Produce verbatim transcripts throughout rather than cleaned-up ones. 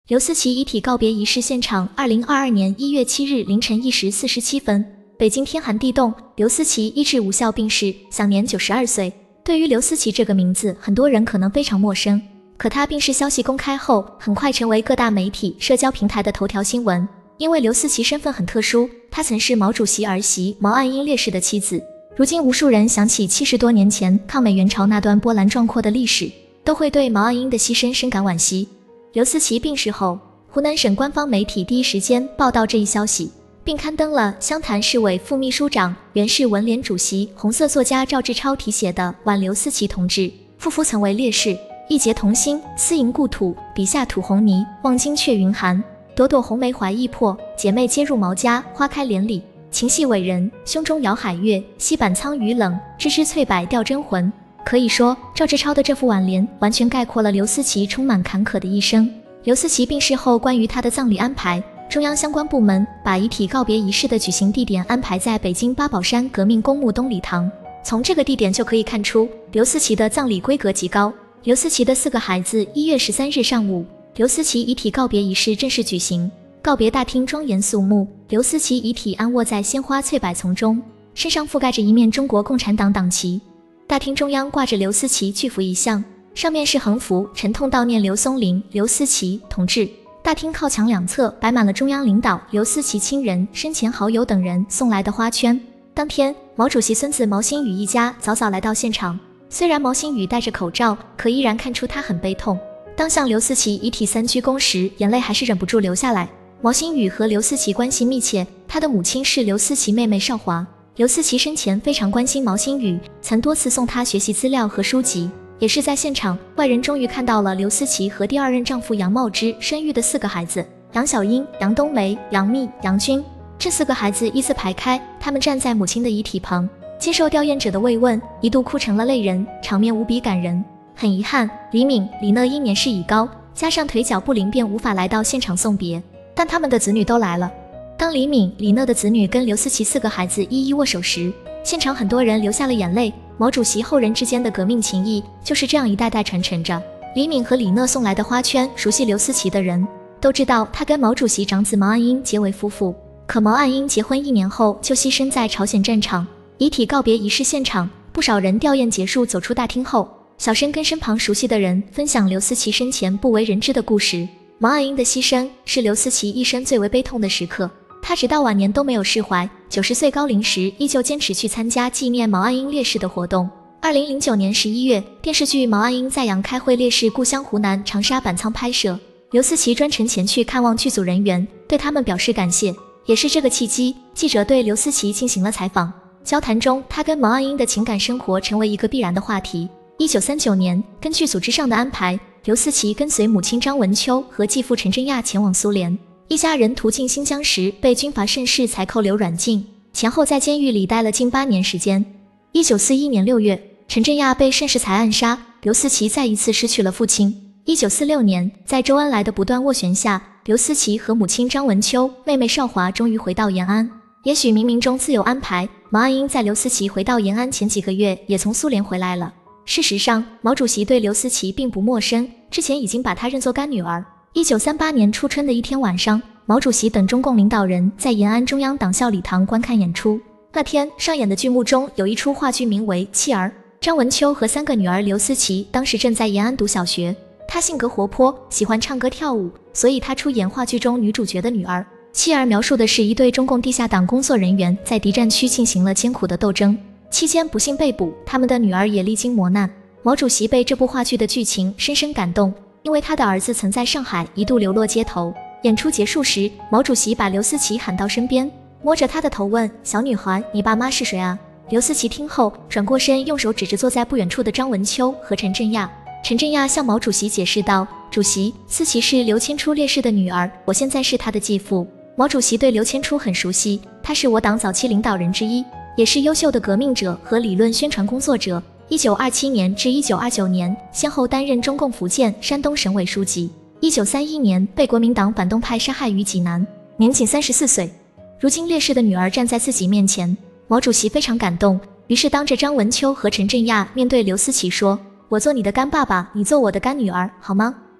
刘思齐遗体告别仪式现场，二零二二年一月七日凌晨一时四十七分，北京天寒地冻，刘思齐医治无效病逝，享年九十二岁。对于刘思齐这个名字，很多人可能非常陌生，可他病逝消息公开后，很快成为各大媒体、社交平台的头条新闻。因为刘思齐身份很特殊，她曾是毛主席儿媳毛岸英烈士的妻子。如今无数人想起七十多年前抗美援朝那段波澜壮阔的历史，都会对毛岸英的牺牲深感惋惜。刘思齐病逝后，湖南省官方媒体第一时间报道这一消息，并刊登了湘潭市委副秘书长、原市文联主席、红色作家赵志超题写的《挽刘思齐同志，夫妇曾为烈士，义结同心，思迎故土，笔下吐红泥，望京阙云寒。朵朵红梅怀意魄，姐妹皆入毛家，花开连理，情系伟人，胸中摇海月，西板苍雨冷，枝枝翠柏吊真魂。可以说，赵志超的这副挽联完全概括了刘思齐充满坎坷的一生。刘思齐病逝后，关于他的葬礼安排，中央相关部门把遗体告别仪式的举行地点安排在北京八宝山革命公墓东礼堂。从这个地点就可以看出，刘思齐的葬礼规格极高。刘思齐的四个孩子，一月十三日上午，刘思齐遗体告别仪式正式举行，告别大厅庄严肃穆，刘思齐遗体安卧在鲜花翠柏丛中，身上覆盖着一面中国共产党党旗。大厅中央挂着刘思齐巨幅遗像，上面是横幅沉痛悼念刘松龄、刘思齐同志。大厅靠墙两侧摆满了中央领导、刘思齐亲人、生前好友等人送来的花圈。当天，毛主席孙子毛新宇一家早早来到现场，虽然毛新宇戴着口罩，可依然看出他很悲痛。当向刘思齐遗体三鞠躬时，眼泪还是忍不住流下来。毛新宇和刘思齐关系密切，他的母亲是刘思齐妹妹少华。刘思齐生前非常关心毛新宇，曾多次送他学习资料和书籍。也是在现场，外人终于看到了刘思齐和第二任丈夫杨茂之生育的四个孩子：杨晓英、杨冬梅、杨幂、杨军。这四个孩子依次排开，他们站在母亲的遗体旁，接受吊唁者的慰问，一度哭成了泪人，场面无比感人。很遗憾，李敏、李讷因年事已高，加上腿脚不灵，便无法来到现场送别，但他们的子女都来了。当李敏、李讷的子女跟刘思齐四个孩子一一握手时，现场很多人流下了眼泪。毛主席后人之间的革命情谊就是这样一代代传承着。李敏和李讷送来的花圈，熟悉刘思齐的人都知道他跟毛主席长子毛岸英结为夫妇。可毛岸英结婚一年后就牺牲在朝鲜战场。遗体告别仪式现场，不少人吊唁结束走出大厅后，小声跟身旁熟悉的人分享刘思齐生前不为人知的故事。毛岸英的牺牲是刘思齐一生最为悲痛的时刻，他直到晚年都没有释怀，九十岁高龄时依旧坚持去参加纪念毛岸英烈士的活动。二零零九年十一月，电视剧《毛岸英在阳开会烈士故乡湖南长沙板仓拍摄，刘思齐专程前去看望剧组人员，对他们表示感谢。也是这个契机，记者对刘思齐进行了采访。交谈中，他跟毛岸英的情感生活成为一个必然的话题。一九三九年，根据组织上的安排，刘思齐跟随母亲张文秋和继父陈振亚前往苏联。一家人途径新疆时被军阀盛世才扣留软禁，前后在监狱里待了近八年时间。一九四一年六月，陈振亚被盛世才暗杀，刘思齐再一次失去了父亲。一九四六年，在周恩来的不断斡旋下，刘思齐和母亲张文秋、妹妹少华终于回到延安。也许冥冥中自有安排，毛岸英在刘思齐回到延安前几个月也从苏联回来了。事实上，毛主席对刘思齐并不陌生，之前已经把她认作干女儿。一九三八年初春的一天晚上，毛主席等中共领导人在延安中央党校礼堂观看演出。那天上演的剧目中有一出话剧名为《妻儿》，张文秋和三个女儿刘思齐当时正在延安读小学。她性格活泼，喜欢唱歌跳舞，所以她出演话剧中女主角的女儿。妻儿描述的是一对中共地下党工作人员在敌占区进行了艰苦的斗争，期间不幸被捕，他们的女儿也历经磨难。毛主席被这部话剧的剧情深深感动，因为他的儿子曾在上海一度流落街头。演出结束时，毛主席把刘思齐喊到身边，摸着她的头问：“小女孩，你爸妈是谁啊？”刘思齐听后转过身，用手指着坐在不远处的张文秋和陈振亚。陈振亚向毛主席解释道：“主席，思齐是刘谦初烈士的女儿，我现在是她的继父。”毛主席对刘谦初很熟悉，他是我党早期领导人之一，也是优秀的革命者和理论宣传工作者。一九二七年至一九二九年，先后担任中共福建、山东省委书记。一九三一年被国民党反动派杀害于济南，年仅三十四岁。如今烈士的女儿站在自己面前，毛主席非常感动，于是当着张文秋和陈振亚面对刘思齐说：“我做你的干爸爸，你做我的干女儿，好吗？”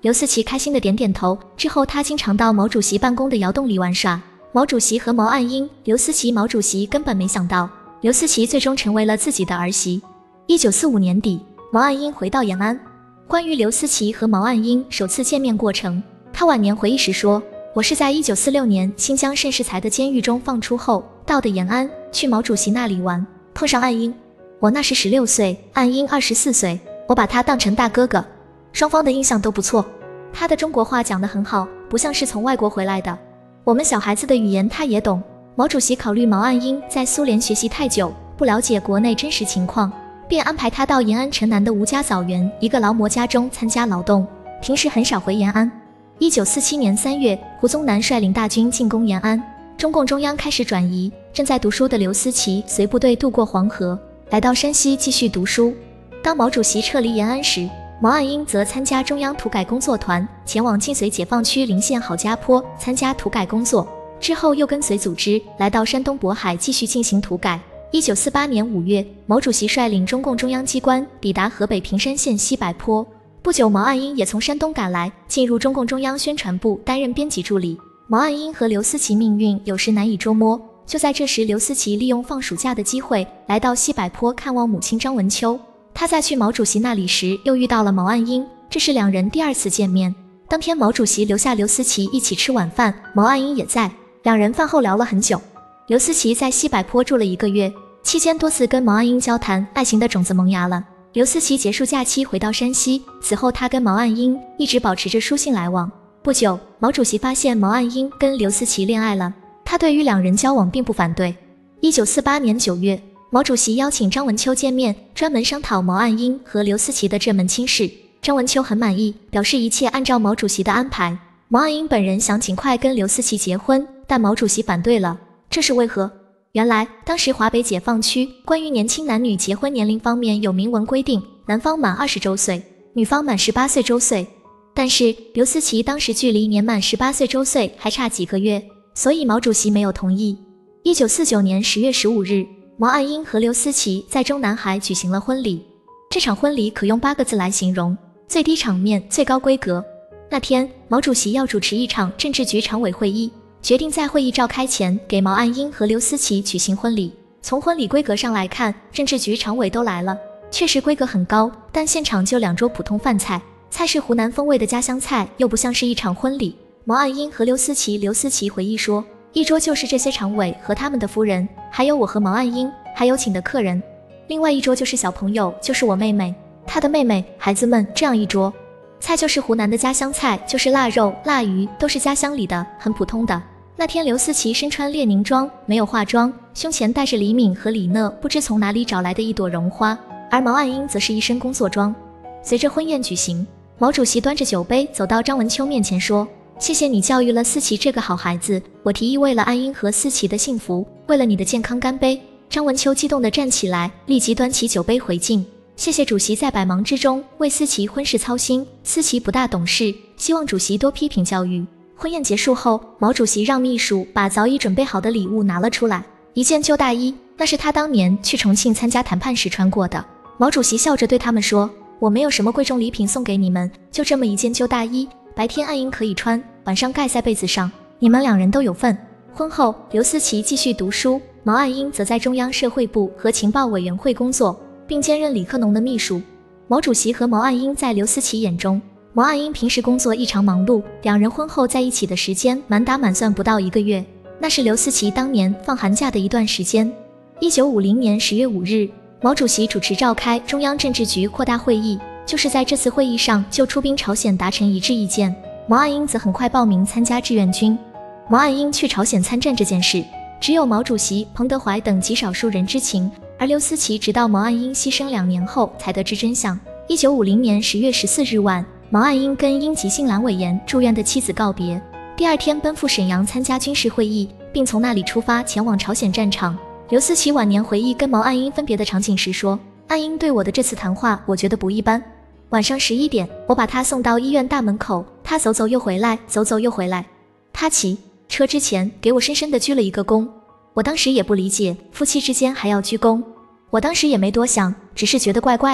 刘思齐开心的点点头，之后他经常到毛主席办公的窑洞里玩耍。毛主席和毛岸英、刘思齐、毛主席根本没想到，刘思齐最终成为了自己的儿媳。一九四五年底，毛岸英回到延安。关于刘思齐和毛岸英首次见面过程，他晚年回忆时说，我是在一九四六年新疆盛世才的监狱中放出后到的延安，去毛主席那里玩，碰上岸英。我那时十六岁，岸英二十四岁，我把他当成大哥哥，双方的印象都不错。他的中国话讲得很好，不像是从外国回来的。我们小孩子的语言他也懂。毛主席考虑毛岸英在苏联学习太久，不了解国内真实情况，便安排他到延安城南的吴家枣园一个劳模家中参加劳动，平时很少回延安。一九四七年三月，胡宗南率领大军进攻延安，中共中央开始转移，正在读书的刘思齐随部队渡过黄河，来到山西继续读书。当毛主席撤离延安时，毛岸英则参加中央土改工作团，前往晋绥解放区临县郝家坡参加土改工作，之后又跟随组织来到山东渤海继续进行土改。一九四八年五月，毛主席率领中共中央机关抵达河北平山县西柏坡。不久，毛岸英也从山东赶来，进入中共中央宣传部担任编辑助理。毛岸英和刘思齐命运有时难以捉摸。就在这时，刘思齐利用放暑假的机会来到西柏坡看望母亲张文秋。他在去毛主席那里时又遇到了毛岸英，这是两人第二次见面。当天毛主席留下刘思齐一起吃晚饭，毛岸英也在，两人饭后聊了很久。刘思齐在西柏坡住了一个月，期间多次跟毛岸英交谈，爱情的种子萌芽了。刘思齐结束假期回到山西，此后他跟毛岸英一直保持着书信来往。不久，毛主席发现毛岸英跟刘思齐恋爱了，他对于两人交往并不反对。一九四八年九月，毛主席邀请张文秋见面，专门商讨毛岸英和刘思齐的这门亲事。张文秋很满意，表示一切按照毛主席的安排。毛岸英本人想尽快跟刘思齐结婚，但毛主席反对了，这是为何？原来，当时华北解放区关于年轻男女结婚年龄方面有明文规定，男方满二十周岁，女方满十八岁周岁。但是刘思齐当时距离年满十八岁周岁还差几个月，所以毛主席没有同意。一九四九年十月十五日，毛岸英和刘思齐在中南海举行了婚礼。这场婚礼可用八个字来形容：最低场面，最高规格。那天，毛主席要主持一场政治局常委会议，决定在会议召开前给毛岸英和刘思齐举行婚礼。从婚礼规格上来看，政治局常委都来了，确实规格很高，但现场就两桌普通饭菜，菜是湖南风味的家乡菜，又不像是一场婚礼。毛岸英和刘思齐刘思齐回忆说，一桌就是这些常委和他们的夫人，还有我和毛岸英，还有请的客人。另外一桌就是小朋友，就是我妹妹，她的妹妹，孩子们，这样一桌。菜就是湖南的家乡菜，就是腊肉、腊鱼，都是家乡里的，很普通的。那天刘思齐身穿列宁装，没有化妆，胸前戴着李敏和李讷不知从哪里找来的一朵绒花，而毛岸英则是一身工作装。随着婚宴举行，毛主席端着酒杯走到张文秋面前说，谢谢你教育了思齐这个好孩子，我提议为了岸英和思齐的幸福，为了你的健康干杯。张文秋激动地站起来，立即端起酒杯回敬，谢谢主席在百忙之中为思齐婚事操心，思齐不大懂事，希望主席多批评教育。婚宴结束后，毛主席让秘书把早已准备好的礼物拿了出来，一件旧大衣，那是他当年去重庆参加谈判时穿过的。毛主席笑着对他们说，我没有什么贵重礼品送给你们，就这么一件旧大衣，白天岸英可以穿，晚上盖在被子上，你们两人都有份。婚后，刘思齐继续读书，毛岸英则在中央社会部和情报委员会工作，并兼任李克农的秘书。毛主席和毛岸英在刘思齐眼中，毛岸英平时工作异常忙碌，两人婚后在一起的时间满打满算不到一个月，那是刘思齐当年放寒假的一段时间。一九五零年十月五日，毛主席主持召开中央政治局扩大会议，就是在这次会议上就出兵朝鲜达成一致意见。毛岸英则很快报名参加志愿军。毛岸英去朝鲜参战这件事，只有毛主席、彭德怀等极少数人知情，而刘思齐直到毛岸英牺牲两年后才得知真相。一九五零年十月十四日晚，毛岸英跟因急性阑尾炎住院的妻子告别，第二天奔赴沈阳参加军事会议，并从那里出发前往朝鲜战场。刘思齐晚年回忆跟毛岸英分别的场景时说，岸英对我的这次谈话我觉得不一般。晚上十一点，我把他送到医院大门口，他走走又回来，走走又回来。他骑车之前给我深深地鞠了一个躬，我当时也不理解夫妻之间还要鞠躬，我当时也没多想，只是觉得怪怪的。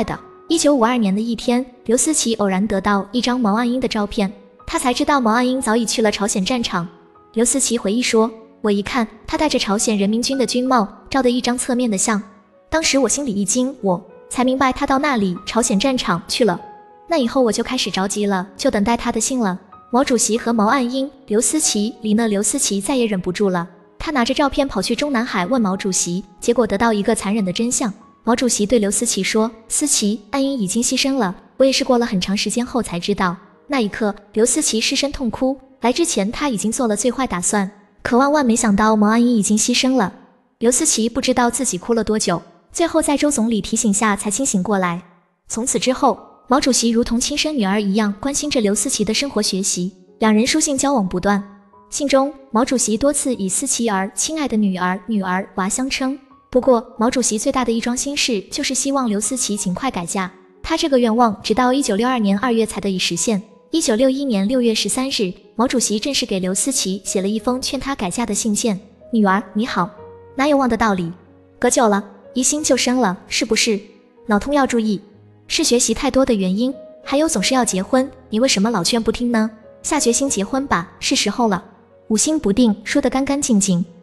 一九五二年的一天，刘思齐偶然得到一张毛岸英的照片，他才知道毛岸英早已去了朝鲜战场。刘思齐回忆说，我一看他戴着朝鲜人民军的军帽照的一张侧面的相，当时我心里一惊，我才明白他到那里朝鲜战场去了。那以后我就开始着急了，就等待他的信了。毛主席和毛岸英、刘思齐离呢，刘思齐再也忍不住了，他拿着照片跑去中南海问毛主席，结果得到一个残忍的真相。毛主席对刘思齐说，思齐，岸英已经牺牲了，我也是过了很长时间后才知道。那一刻，刘思齐失声痛哭，来之前他已经做了最坏打算，可万万没想到毛岸英已经牺牲了。刘思齐不知道自己哭了多久，最后在周总理提醒下才清醒过来。从此之后，毛主席如同亲生女儿一样关心着刘思齐的生活学习，两人书信交往不断。信中，毛主席多次以思齐儿、亲爱的女儿、女儿、娃相称。不过，毛主席最大的一桩心事就是希望刘思齐尽快改嫁。他这个愿望直到一九六二年二月才得以实现。一九六一年六月十三日，毛主席正式给刘思齐写了一封劝她改嫁的信件。女儿你好，哪有忘的道理？隔久了，疑心就生了，是不是？脑痛要注意，是学习太多的原因，还有总是要结婚，你为什么老劝不听呢？下决心结婚吧，是时候了。五心不定，说得干干净净。